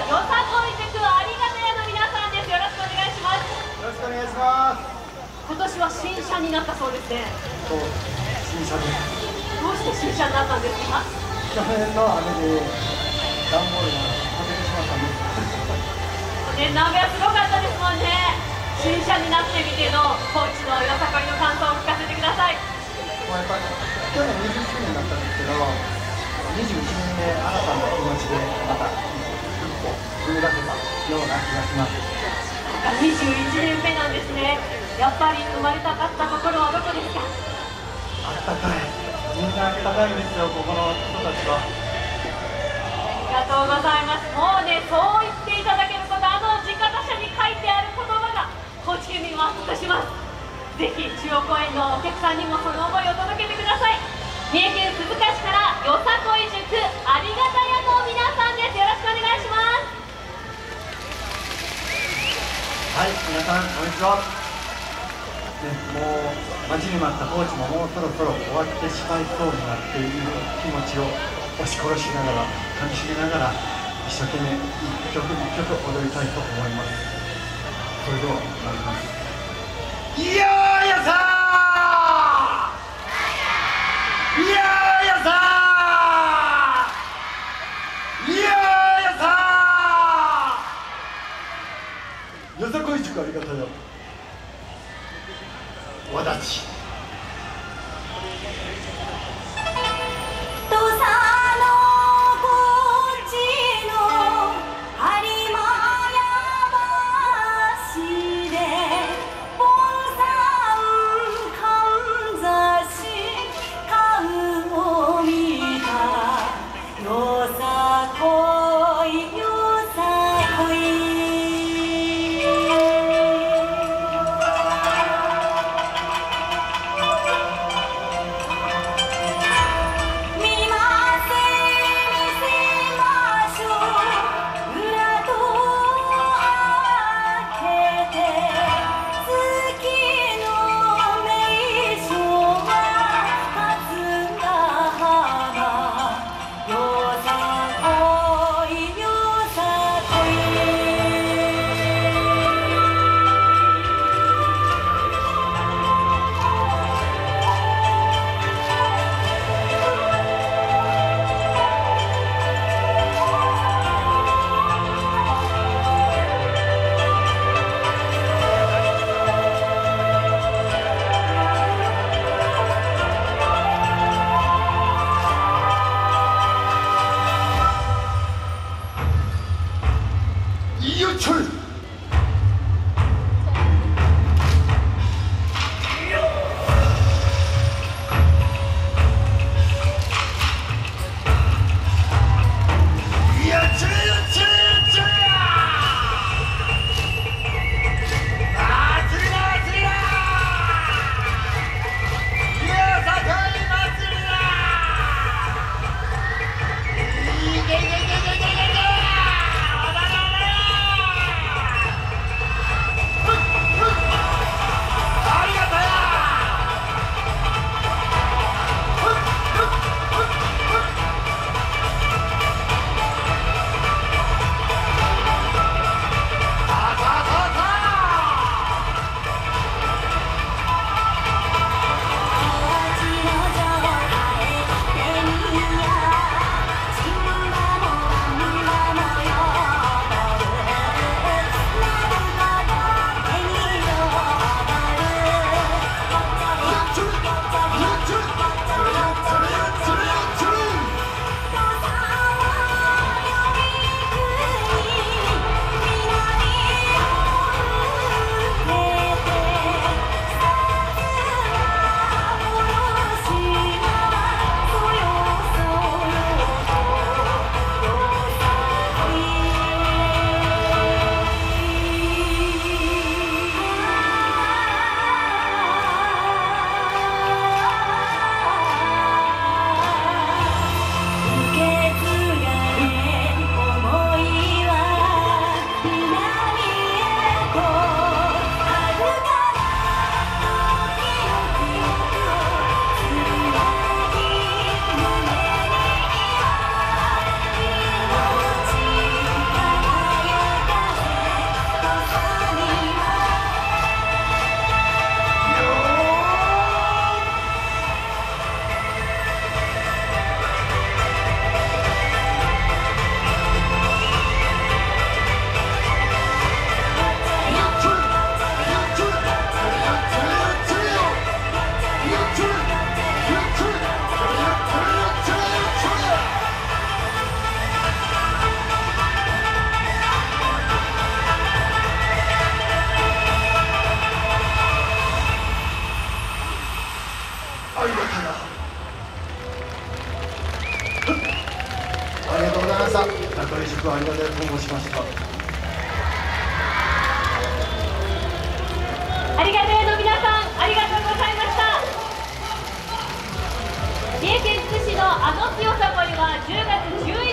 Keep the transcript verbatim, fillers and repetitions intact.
よさこい塾ありがたやの皆さんです。よろしくお願いします。 よろしくお願いします。 今年は新車になったそうですね。 そう、新車です。 どうして新車になったんですか？ 去年の雨で段ボールが外れてしまったんです。 去年の雨はすごかったですもんね。新車になってみての高知のよさこいの感想を聞かせてください。 もうやっぱ去年にじゅっきゅうねんだったんですけど、にじゅういちねんめ新たな気持ちでまた一歩踏み出せたような気がします。 にじゅういちねんめなんですね。やっぱり生まれたかったところはどこですか？ あったかい、みんなあったかいんですよ、ここの人たちは。 ありがとうございます。もうね、そう言っていただけること、あの地方車に書いてある言葉が高知県民を熱くします。ぜひ中央公園のお客さんにもその思いを届けてください。三重県鈴鹿市からよさこい塾ありがたやの皆さんです。よろしくお願いします。 はい、皆さんこんにちは。ね、もう待ちに待った高知ももうそろそろ終わってしまいそうになっている気持ちを押し殺しながら、かみしめながら一生懸命一曲一曲踊りたいと思います。それでは参ります。いやーやさー、いやーやさー、いやーやさー、よさこい塾ありがたよわだち。 しました。 有賀邸の皆さん、ありがとうございました。三重県津市のあの強さ森はじゅうがつじゅういち